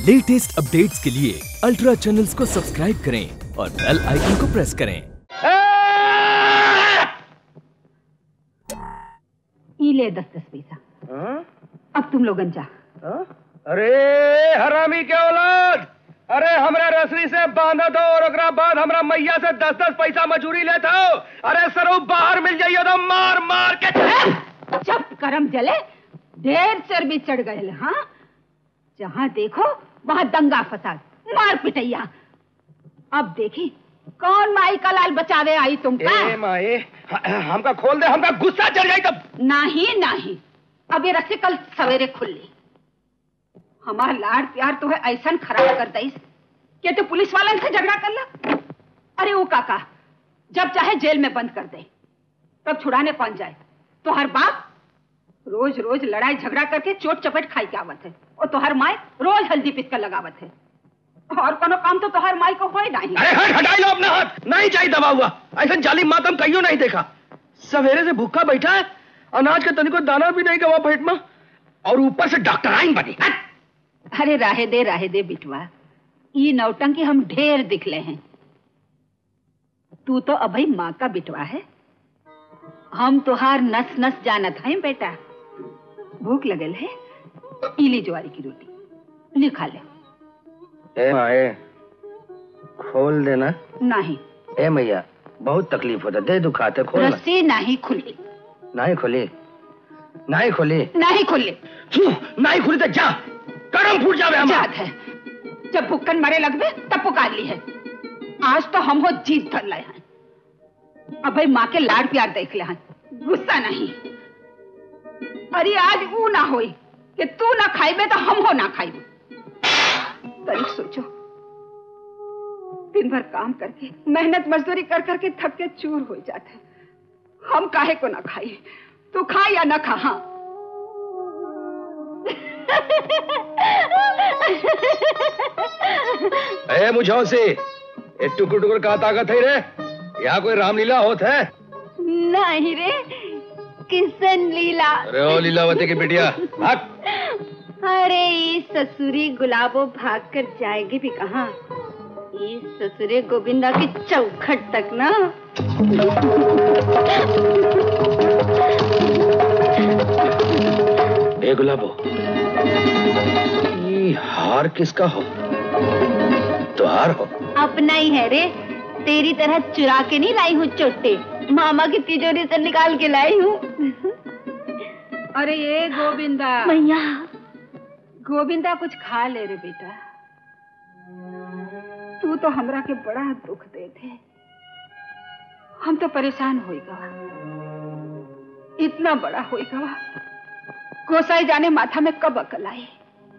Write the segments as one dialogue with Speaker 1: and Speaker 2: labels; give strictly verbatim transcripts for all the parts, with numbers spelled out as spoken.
Speaker 1: Latest updates के लिए ultra channels को सब्सक्राइब करें और बेल आइकन को प्रेस करें।
Speaker 2: ये ले दस दस पैसा। अब तुम लोग जा।
Speaker 3: अरे हरामी के औलाद, अरे हमरा रसरी से बांधा दो और ओकरा बाद हमरा मैया से दस दस पैसा मजूरी लेता हो। अरे सरो बाहर मिल जाइए तो मार मार के
Speaker 2: जब करम जले ढेर चर्बी चढ़ गए। हाँ, जहाँ देखो वहाँ दंगा फसाद मार पिटैया। अब देखी कौन माई का लाल बचावे आई तुमका।
Speaker 3: ए माए, हमका खोल दे, हमका गुस्सा चढ़ जाए तब।
Speaker 2: नहीं नहीं, अब ये रस्सी कल सवेरे खुली। हमार लाड़ प्यार तो है ऐसा खराब कर दईस कि तू पुलिस वालन से झगड़ा कर ला। अरे वो काका जब चाहे जेल में बंद कर दे, तब छुड़ाने कौन जाए। तो हर बाप रोज रोज लड़ाई झगड़ा करके चोट चपेट खाई के आवत है, और तोहर माई रोज हल्दी पिस कर लगावत है। और कोनो काम तो तोहर माई को होए नहीं।
Speaker 3: अरे हट, हटाई लो अपना हाथ। नहीं चाहिए दबा हुआ, ऐसा जालिम मातम कहियो नहीं देखा। सवेरे से भूखा बैठा है, अनाज का तनिको दाना भी नहीं गवा पेट में, और ऊपर से डॉक्टर आइन बनी।
Speaker 2: अरे राहे दे राहे दे बिटवा, ये नौटंकी हम ढेर दिखले हैं। तू तो अभी माँ का बिटवा है, हम तुहार नस नस जानत हैं बेटा। भूख लगल है, इली ज्वारी की रोटी लिखा ले।
Speaker 3: ए माए, खोल देना।
Speaker 2: नहीं।
Speaker 3: ए मैया, बहुत तकलीफ होता, दे दुखाते, खोल।
Speaker 2: रस्सी नहीं खुली।
Speaker 3: नहीं खुली, नहीं खुली,
Speaker 2: नहीं खुली,
Speaker 3: नहीं खुली तो जा, करम फूट जावे हम।
Speaker 2: याद है जब भुक्कन मरे लगबे तब पुकार ली है। आज तो हम हो जीत धर लाए हैं। अब भाई माँ के लाड़ प्यार देख ले हैं, गुस्सा नहीं। अरे आज वो ना होई कि तू ना खाइबे तो हम हो ना खाइबे। तनिक सोचो, दिन भर काम करके मेहनत मजदूरी कर करके थक के चूर हो जाते, हम काहे को ना खाई। तू खा या ना खा। हाँ
Speaker 3: ए मुझौसी, ये टुकुर टुकुर का ताकत है रे? यहाँ कोई रामलीला होत है?
Speaker 2: नहीं रे, किशन लीला।
Speaker 3: अरे ओ लीलावती की बिटिया, भाग।
Speaker 2: अरे इस ससुरी गुलाबो भाग कर जाएगी भी कहाँ। इस ससुरे गोविंदा की चौखट तक ना।
Speaker 3: ए गुलाबो, ये हार किसका हो? तुहार हो?
Speaker 2: अपना ही है रे, तेरी तरह चुरा के नहीं लाई हूँ चोटे, मामा की तिजोरी से निकाल के लाई हूँ। अरे ये गोविंदा। मैया। गोविंदा कुछ खा ले रे बेटा, तू तो हमरा के बड़ा दुख दे थे। हम तो परेशान होएगा, इतना बड़ा होएगा गोसाई जाने माथा में कब अकल आए।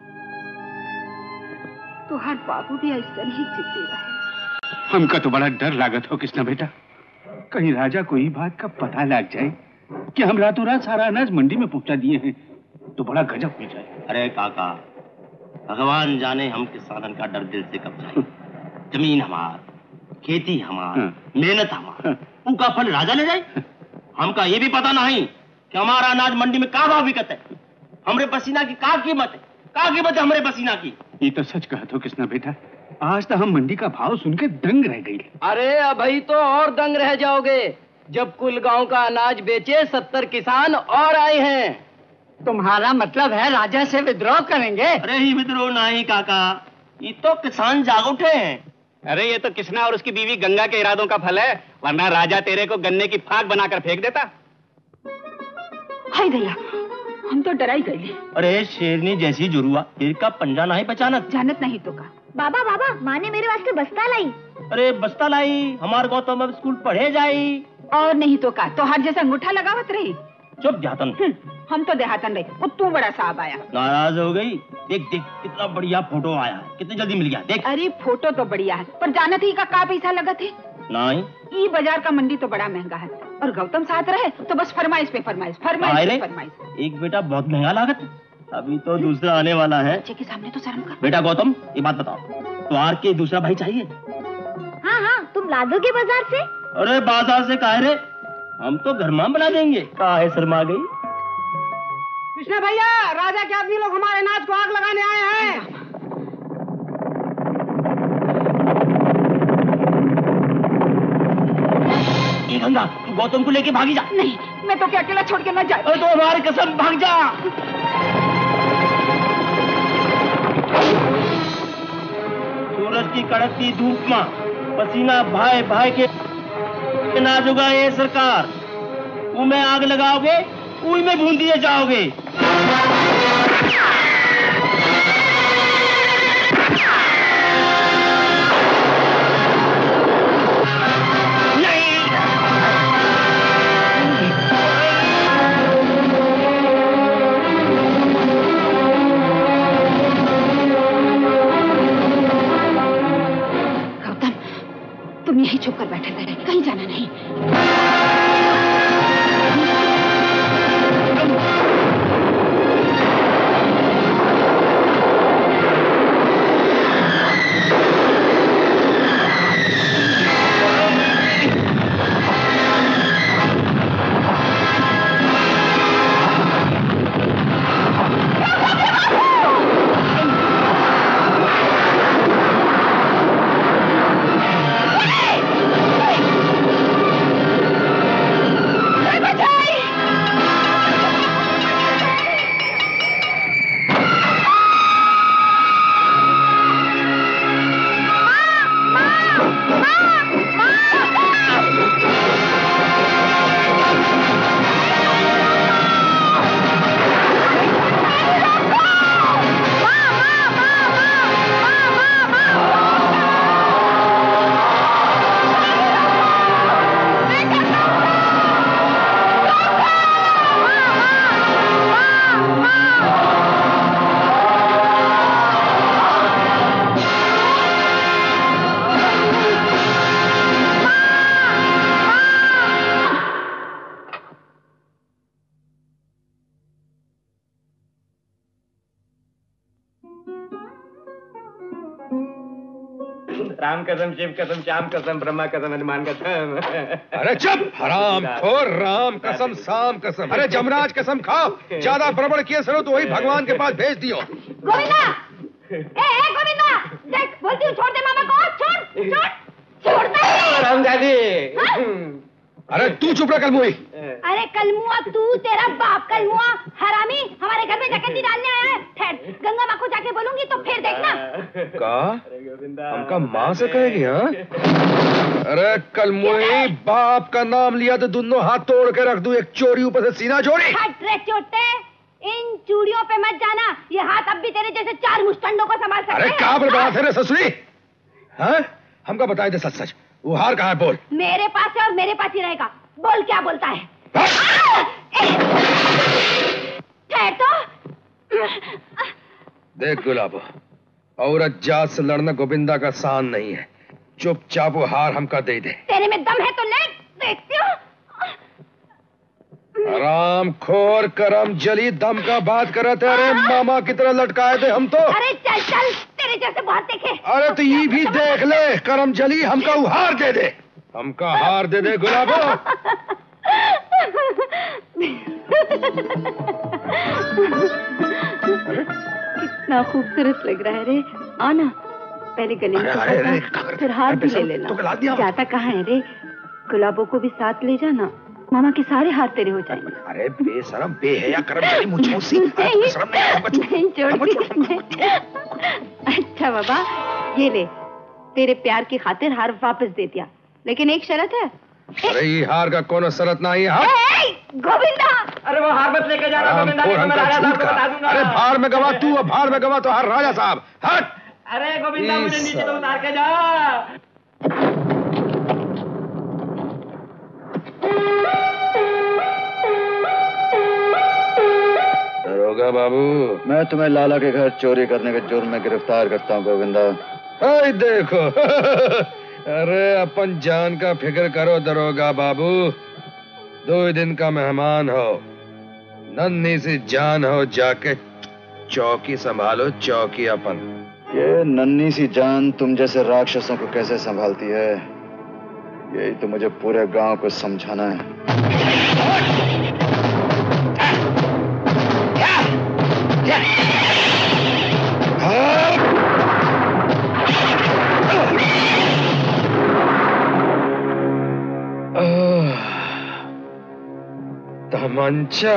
Speaker 2: तुहार बाबू भी ऐसा ही जिद्दी रहे।
Speaker 4: हमका तो बड़ा डर लागत हो कृष्णा बेटा, कहीं राजा को ही बात का पता लग जाए कि हम रातों रात सारा अनाज मंडी में पहुंचा दिए हैं, तो बड़ा गजब हो जाए।
Speaker 5: अरे काका, भगवान जाने हम किसानन का डर दिल से कब जाए। जमीन हमार, खेती हमार, मेहनत हमार, उनका फल राजा ले जाए। हमका ये भी पता नहीं कि हमारा अनाज मंडी में का भाव बिकत है, हमरे पसीना की का कीमत है, का कीमत है हमरे पसीना की।
Speaker 4: ये तो सच कहत हो कृष्णा बेटा, आज तो हम मंडी का भाव सुन के दंग रह गई।
Speaker 6: अरे अभी तो और दंग रह जाओगे, जब कुल गांव का अनाज बेचे सत्तर किसान और आए हैं।
Speaker 7: तुम्हारा मतलब है राजा से विद्रोह करेंगे?
Speaker 5: अरे ही विद्रोह नहीं काका, ये तो किसान जाग उठे हैं।
Speaker 4: अरे ये तो कृष्णा और उसकी बीवी गंगा के इरादों का फल है, वरना राजा तेरे को गन्ने की फाक बनाकर फेंक देता।
Speaker 2: हाय दया, हम तो डराई गए।
Speaker 5: अरे शेरनी जैसी जुरुआ, शेर का पंजा नहीं पहचानत।
Speaker 2: जानत नहीं तो का।
Speaker 8: बाबा बाबा, माँ ने मेरे वास्ते बस्ता लाई।
Speaker 5: अरे बस्ता लाई, हमारे गौतम अब स्कूल पढ़े जाई।
Speaker 2: और नहीं तो का, तो हर जैसा अंगूठा लगावत रही।
Speaker 5: चुप जातन।
Speaker 2: हम तो देहातन रही, वो तू बड़ा साहब आया।
Speaker 5: नाराज हो गई? देख देख कितना बढ़िया फोटो आया है, कितनी जल्दी मिल गया। देख।
Speaker 2: अरे फोटो तो बढ़िया है, पर जानत ही का का पैसा लगा थे?
Speaker 5: नहीं।
Speaker 2: ई बाजार का मंडी तो बड़ा महंगा है, और गौतम साथ रहे तो बस फरमाइश पे फरमाइश, फरमाइश पे फरमाइश।
Speaker 5: एक बेटा बहुत महंगा लागत, अभी तो दूसरा आने वाला है।
Speaker 2: बच्चे के सामने तो शर्म कर।
Speaker 5: बेटा गौतम, ये बात बताओ, तुम्हार के दूसरा भाई चाहिए?
Speaker 8: हाँ हाँ, तुम ला दोगे बाजार से?
Speaker 5: अरे बाजार से काहे रे, हम तो घर में बना देंगे। काहे शर्मा गई?
Speaker 6: कृष्णा भैया, राजा के आदमी लोग हमारे अनाज को आग लगाने आए हैं।
Speaker 5: गौतम को लेके भागी जा।
Speaker 2: नहीं, मैं तो क्या अकेला छोड़ के ना जा।
Speaker 5: तो हमारी कसम, भाग जा। सूरज की कड़कती धूप में पसीना भाई भाई के ना जुगाए सरकार। उनमें आग लगाओगे, उनमें भून दिए जाओगे।
Speaker 2: तुम यहीं छुप कर बैठे रहे, कहीं जाना नहीं।
Speaker 3: राम कसम, शिव कसम, श्याम कसम, ब्रह्मा कसम, हनुमान कसम।
Speaker 9: अरे चुप हराम खोर, राम कसम, शाम कसम। अरे जमराज कसम खाओ, ज्यादा बड़बड़ किए सरो तो वही भगवान के पास भेज दियो।
Speaker 2: गोविंदा, ए ए गोविंदा, देख बोलती हूँ छोड़ दे मामा को, छोड़ छोड़ छोड़ता है।
Speaker 3: राम दादी।
Speaker 9: अरे तू चुप रह कलमुई।
Speaker 8: अरे कलमुआ तू, तेरा बाप कलमुआ हरामी हमारे घर में डकैती डालने आया है। ठहर, गंगा माँ को जाके बोलूंगी तो फिर देखना।
Speaker 9: का हमका माँ से कहेगी? हाँ अरे कलमुई, बाप का नाम लिया तो दोनों हाथ तोड़ के रख दूं, एक चोरी ऊपर से सीना चोरी।
Speaker 8: हट रे चोटे, इन चूड़ियों पे मत जाना, ये हाथ अब भी तेरे जैसे चार मुस्टंडों को संभाल सकते हैं।
Speaker 9: अरे क्या बर्बाद है रे ससुरी? हाँ हमका बताए दे सच सच, वो हार कहाँ है बोल।
Speaker 8: मेरे पास है और मेरे पास ही रहेगा। बोल क्या बोलता है? ठहर तो।
Speaker 9: देख गुलाबो, औरत जात से लड़ना गोविंदा का शान नहीं है। चुपचाप वो हार हमका दे दे।
Speaker 8: तेरे में दम है तो ले, देखती हूँ।
Speaker 9: राम खोर करम जली दम का बात करते। अरे मामा की तरह लटकाए थे हम तो।
Speaker 8: अरे चल चल, तेरे जैसे बहुत देखे।
Speaker 9: अरे तो ये भी देख ले, करम जली हमका वो हार दे दे, हमका हार दे दे गुलाबो।
Speaker 2: कितना खूबसूरत लग रहा है रे। आना, पहले गले में पकड़ना, फिर हार भी ले लेना। जाता कहाँ है रे? गुलाबों को भी साथ ले जाना, मामा के सारे हाथ तेरे हो जाएंगे।
Speaker 9: अरे बेशरम बेहया करम जली मुझोसी।
Speaker 2: नहीं छोड़ती। अच्छा बाबा, ये ले, तेरे प्यार की खातिर हार वापस दे दिया, लेकिन एक शर्त है।
Speaker 9: अरे ये हार का कोनो शरत नहीं है।
Speaker 8: गोविंदा,
Speaker 3: अरे वो हार मत लेके जाना गोविंदा, नहीं तो मैं राजा साहब को बता दूंगा।
Speaker 9: अरे भाड़ में गवा तू, भाड़ में गवा तो हर राजा साहब। हट।
Speaker 3: अरे गोविंदा, मुझे नीचे तो उतार के जा।
Speaker 9: दरोगा बाबू,
Speaker 10: मैं तुम्हें लाला के घर चोरी करने के जुर्म में गिरफ्तार करता हूँ गोविंदा।
Speaker 9: हाय देखो। अरे अपन जान का फिक्र करो दरोगा बाबू, दो दिन का मेहमान हो, नन्ही सी जान हो, जाके चौकी संभालो, चौकी अपन।
Speaker 10: ये नन्ही सी जान तुम जैसे राक्षसों को कैसे संभालती है, यही तो मुझे पूरे गांव को समझाना है।
Speaker 9: तमंचा।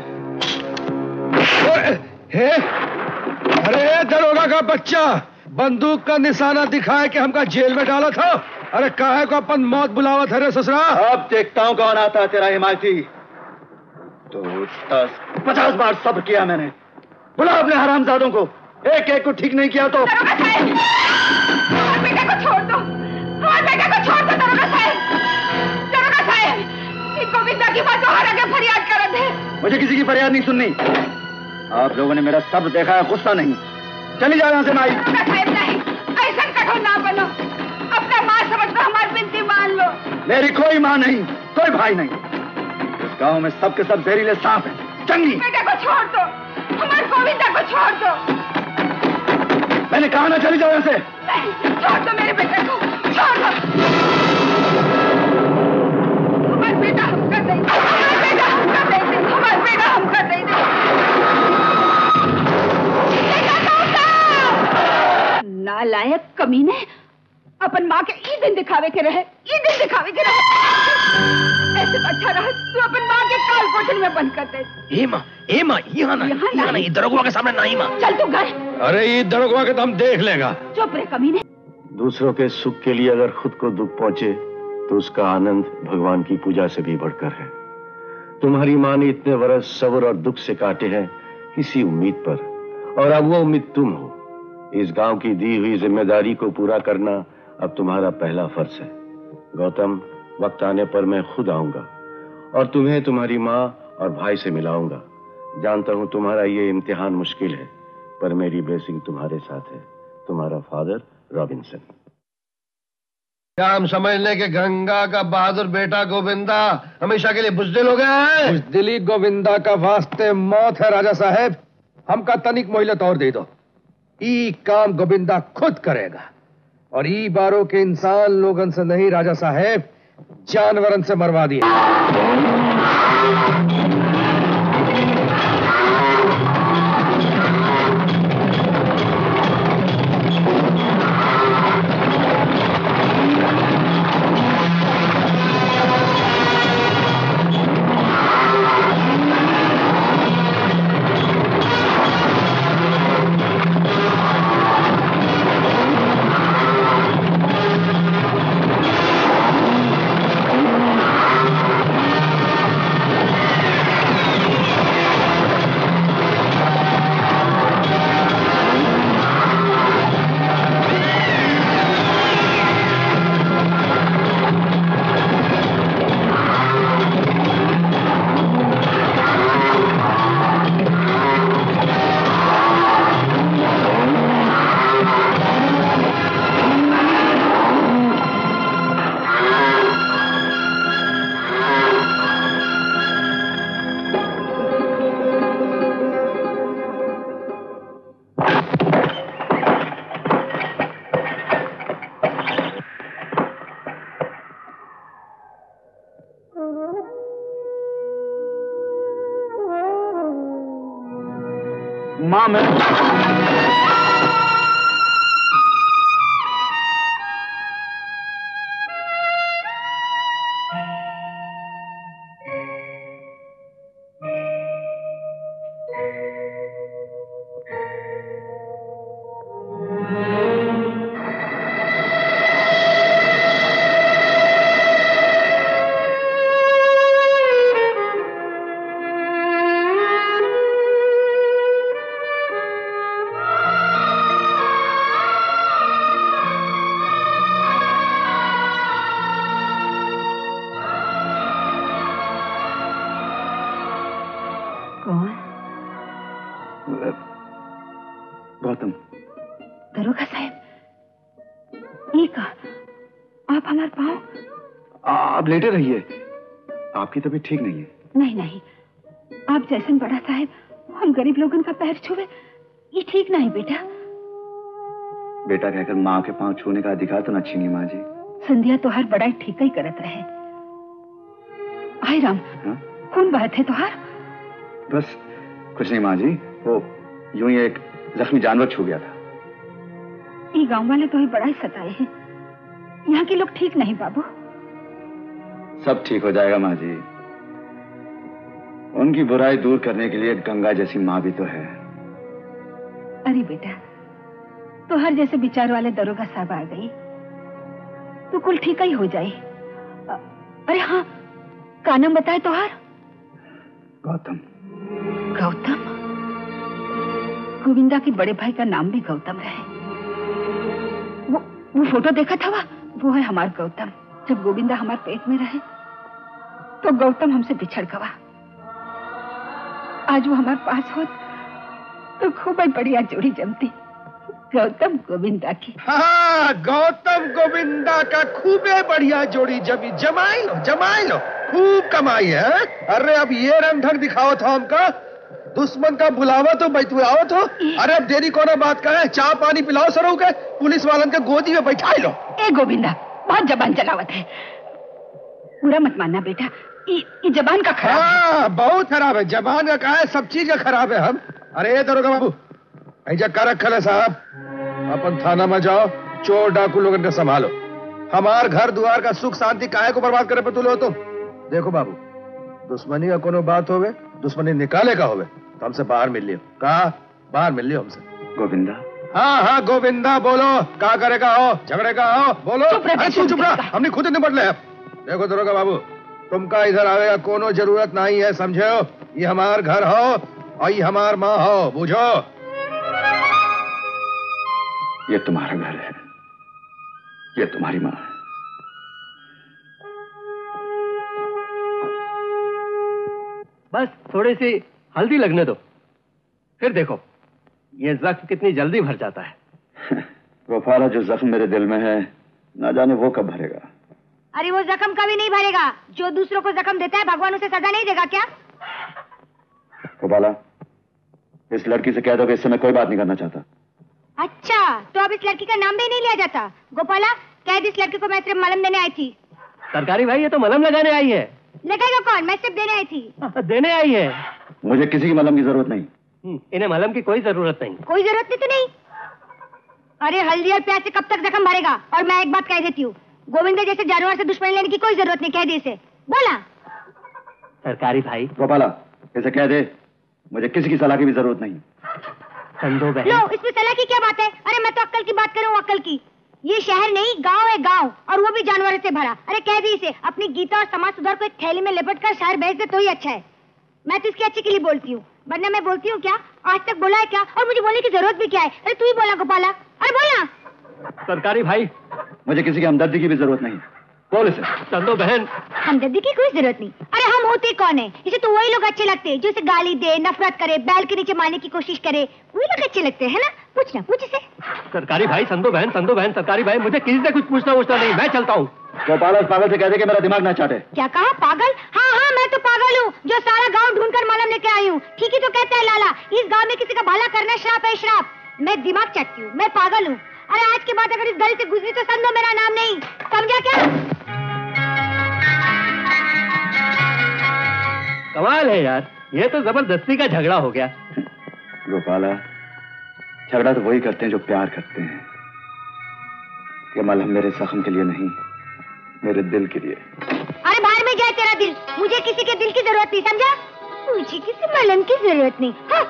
Speaker 9: हे, अरे दरोगा का बच्चा, बंदूक का निशाना दिखाए कि हमका जेल में डाला था। अरे काहे को अपन मौत बुलावत है रे ससुरा।
Speaker 10: अब देखता हूँ कौन आता है तेरा हिमायती। तो दस पचास बार सब्र किया मैंने। बुला अपने हरामजादों को, एक एक को ठीक नहीं किया तो।
Speaker 2: हमारे बेटे को छोड़ दो, हमारे बेटे को छोड़ दो दरोगा साहब। दरोगा साहब, गोविंदा की बात तो हर आगे फरियाद करत है।
Speaker 10: मुझे किसी की फरियाद नहीं सुननी। आप लोगों ने मेरा सब्र देखा है, गुस्सा नहीं। चली जाओ यहाँ से माई।
Speaker 2: साहब नहीं, ऐसा कठोर ना बनो। अपना माँ समझ कर हमारी विनती मान लो।
Speaker 10: मेरी कोई माँ नहीं, कोई भाई नहीं। इस गांव में सबके सब जहरीले सांप हैं, चंगी।
Speaker 2: बेटे को छोड़ दो, हमारे गोविंदा को छोड़ दो।
Speaker 10: मैंने कहा ना चली जाओ यहाँ से।
Speaker 2: नहीं, छोड़ दो मेरे बेटे को, छोड़ दो। हमारा बेटा हमका दे दे, हमारा बेटा हमका दे दे, हमारा बेटा हमका दे दे। नालायक कमीने, अपन माँ के ई दिन दिखावे के रहे, ई दिन दिखावे के रहे। ऐसे तो अच्छा रहा तू अपन माँ के काल कोठरी में बंद कर दे।
Speaker 3: ए माँ, ए माँ, यहाँ ना, यहाँ नहीं, दरोगा के सामने नहीं माँ।
Speaker 2: चल तू घर।
Speaker 9: अरे ये दरोगा के तो हम देख लेगा।
Speaker 2: चुप रहे कमीने।
Speaker 11: दूसरों के सुख के लिए अगर खुद को दुख पहुंचे तो उसका आनंद भगवान की पूजा से भी बढ़कर है। तुम्हारी माँ ने इतने वर्ष सब्र और दुख से काटे हैं किसी उम्मीद पर, और अब वो उम्मीद तुम हो। इस गांव की दी हुई जिम्मेदारी को पूरा करना अब तुम्हारा पहला फर्ज है। गौतम, वक्त आने पर मैं खुद आऊंगा और तुम्हें तुम्हारी माँ और भाई से मिलाऊंगा। जानता हूं तुम्हारा ये इम्तिहान मुश्किल है, पर मेरी ब्लेसिंग तुम्हारे साथ है। तुम्हारा फादर रॉबिन्सन।
Speaker 9: क्या हम समझ लें कि गंगा का बहादुर बेटा गोविंदा हमेशा के लिए बुजदिल हो गया है? बुजदिली गोविंदा का वास्ते मौत है राजा साहब। हमका तनिक मोहलत और दे दो। ई काम गोविंदा खुद करेगा, और ई बारों के इंसान लोगन से नहीं राजा साहब, जानवरन से मरवा दिया।
Speaker 10: माँ मैं
Speaker 2: गौतम। दरोगा साहब, ये का आप हमारे पाँव।
Speaker 10: आप लेटे रहिए, आपकी तबीयत ठीक नहीं है।
Speaker 2: नहीं नहीं, आप जैसन बड़ा साहब हम गरीब लोगों का पैर छुए, ये ठीक नहीं बेटा।
Speaker 10: बेटा कहकर माँ के पाँव छूने का अधिकार तो न छीनिए माँ जी।
Speaker 2: संध्या तो हर बड़ा ठीक ही करत रहे। हाय राम, कौन बात है तुहार?
Speaker 10: बस कुछ नहीं माँ जी, वो यूं ही एक जख्मी जानवर छू गया था।
Speaker 2: ये गांव वाले तो ही बड़ा ही सताए हैं। यहाँ के लोग ठीक नहीं बाबू।
Speaker 10: सब ठीक हो जाएगा माँ जी। उनकी बुराई दूर करने के लिए गंगा जैसी माँ भी तो है।
Speaker 2: अरे बेटा, तो हर जैसे विचार वाले दरोगा साहब आ गई तो कुल ठीक ही हो जाए। अरे हाँ, का नाम बताए तोहार?
Speaker 10: गौतम।
Speaker 2: गौतम? गोविंदा के बड़े भाई का नाम भी गौतम रहे। वो वो फोटो देखा था, वह वो है हमार गौतम। जब गोविंदा हमारे पेट में रहे तो गौतम हमसे बिछड़ गवा। आज वो हमारे पास हो तो खूब बढ़िया जोड़ी जमती, गौतम गोविंदा की।
Speaker 9: हाँ, गौतम गोविंदा का खूबे बढ़िया जोड़ी जमी। जमाई लो, जमाई लो, खूब कमाई है। अरे अब ये रंग ढंग दिखाओ था हमका, दुश्मन का बुलावा तो बैठुआओ तो। अरे अब देरी कोना बात का है, चाय पानी पिलाओ सरो के, पुलिस वालन के गोदी में बैठा लो।
Speaker 2: ए गोविंदा, बहुत जबान चलावत है। बुरा मत मानना बेटा, ये जबान का खराब
Speaker 9: है। बहुत खराब है, जबान का कहा है, सब चीज का खराब है। हम अरे दरोगा बाबू, ऐजा कर रखल है साहब, अपन थाना में जाओ, चोर डाकू लोगन का संभालो। हमार घर द्वार का सुख शांति काहे को बर्बाद करे पे तुले हो तुम? देखो बाबू, दुश्मनी का कोनो बात होवे, दुश्मनी निकाले का होवे तो हमसे बाहर मिल लियो। कहा बाहर मिल लियो हमसे।
Speaker 10: गोविंदा?
Speaker 9: हाँ हाँ गोविंदा, बोलो का करेगा हो, झगड़े का हो, बोलो। चुप रहा, हमने खुद निपट ले। देखो दरोगा बाबू, तुमका इधर आवेगा कोनो जरूरत नहीं है, समझे हो? ये हमार घर हो और ये हमार माँ हो, बुझो।
Speaker 10: ये तुम्हारा घर है, ये तुम्हारी माँ है।
Speaker 6: बस थोड़ी सी हल्दी लगने दो, फिर देखो ये जख्म कितनी जल्दी भर जाता है।
Speaker 10: गोपाला, जो जख्म मेरे दिल में है, ना जाने वो कब भरेगा।
Speaker 8: अरे वो जख्म कभी नहीं भरेगा। जो दूसरों को जख्म देता है भगवान उसे सजा नहीं देगा क्या?
Speaker 10: गोपाला, इस लड़की से कह दो कि इससे मैं कोई बात नहीं करना चाहता।
Speaker 8: अच्छा, तो अब इस लड़की का नाम भी नहीं लिया जाता? गोपाला, कह दी इस लड़की को मैं सिर्फ मलम देने आई थी।
Speaker 6: सरकारी भाई, ये तो मलम लगाने आई है।
Speaker 8: लगाएगा कौन? मैं सिर्फ देने आई थी।
Speaker 6: देने आई है?
Speaker 10: मुझे किसी की मलम की जरूरत नहीं।
Speaker 6: इन्हें मलम की कोई जरूरत नहीं।
Speaker 8: कोई जरूरत नहीं तो नहीं। अरे हल्दी और प्याज से कब तक जख्म भरेगा? और मैं एक बात कह देती हूँ, गोविंदा जैसे जानवर से दुश्मनी लेने की कोई जरूरत नहीं, कह दे इसे। बोला
Speaker 6: सरकारी भाई।
Speaker 10: गोपाला, इसे कह दे मुझे किसी की सलाह की भी जरूरत नहीं।
Speaker 6: संदो बहन।
Speaker 8: लो, इसमें सलाह की क्या बात है? अरे मैं तो अक्ल की बात करूँ, अक्ल की। ये शहर नहीं, गांव है, गांव, और वो भी जानवरों से भरा। अरे कह दी इसे अपनी गीता और समाज सुधार को एक थैली में लिपट कर शहर भेज दे तो ही अच्छा है। मैं तो इसके अच्छे के लिए बोलती हूँ, वरना मैं बोलती हूँ क्या? आज तक बोला है क्या? और मुझे बोलने की जरूरत भी क्या है? अरे तू ही बोला गोपाला, अरे बोला।
Speaker 6: सरकारी भाई,
Speaker 10: मुझे किसी की हमदर्दी की भी जरूरत नहीं। बोल इसे।
Speaker 6: संदो बहन,
Speaker 8: हमदर्दी की कोई जरूरत नहीं। अरे हम होते कौन है? इसे तो वही लोग अच्छे लगते हैं जो इसे गाली दे, नफरत करे, बैल के नीचे मारने की कोशिश करे, वही लोग अच्छे लगते हैं ना? पूछना, पूछ इसे।
Speaker 6: सरकारी भाई, संदो बहन, संदो बहन, सरकारी भाई, मुझे किसी से कुछ पूछना पूछना नहीं, मैं चलता हूँ।
Speaker 10: गोपाला, पागल से कह दे कि मेरा दिमाग ना चाटे।
Speaker 8: क्या कहा? पागल? हाँ हाँ, मैं तो पागल हूँ जो सारा गाँव ढूंढ कर मलम लेके आई हूँ। ठीक ही तो कहता है लाला, इस गाँव में किसी का भला करना श्राप है, श्राप। मैं दिमाग चाटती हूँ, मैं पागल हूँ। अरे आज के बाद अगर इस गली से गुजरी तो संदो मेरा नाम नहीं, समझा क्या?
Speaker 6: कमाल है यार, ये तो जबरदस्ती का झगड़ा हो गया।
Speaker 10: गोपाला, झगड़ा तो वही करते हैं जो प्यार करते हैं। ये मलहम मेरे जख्म के लिए नहीं, मेरे दिल के लिए।
Speaker 8: अरे बाहर में जाए तेरा दिल, मुझे किसी के दिल की जरूरत नहीं, समझा? मुझे किसी मलहम की जरूरत नहीं। हाँ?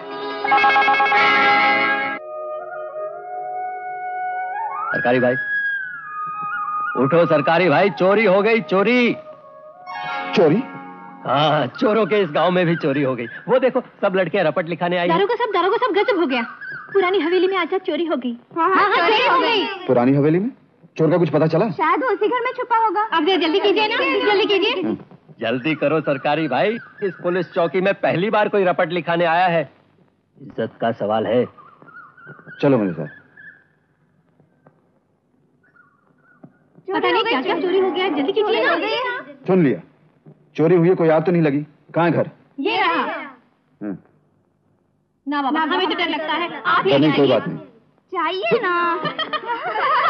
Speaker 6: सरकारी भाई उठो, सरकारी भाई, चोरी हो गई, चोरी।
Speaker 10: चोरी?
Speaker 6: हाँ, चोरों के इस गांव में भी चोरी हो गई। वो देखो, सब लड़कियां रपट लिखाने आई।
Speaker 8: दारोगा सब, दारोगा सब, गजब हो गया। पुरानी हवेली में आज चोरी हो गई। हाँ, हाँ, चोरी हो गई।
Speaker 10: पुरानी हवेली में चोर का कुछ पता चला?
Speaker 8: शायद उसी घर में छुपा होगा। अब जल्दी कीजिए ना, जल्दी कीजिए।
Speaker 6: जल्दी करो सरकारी भाई, इस पुलिस चौकी में पहली बार कोई रपट लिखाने आया है। इज्जत का सवाल है।
Speaker 10: चलो मेरे साथ।
Speaker 8: पता नहीं क्या क्या चोरी हो गया, जल्दी कीजिए ना।
Speaker 10: सुन लिया, चोरी हुई है, कोई याद तो नहीं लगी? कहाँ है घर?
Speaker 8: ये रहा। ना बाबा, हमें तो डर लगता है। आप
Speaker 10: नहीं, कोई बात नहीं।
Speaker 8: चाहिए ना।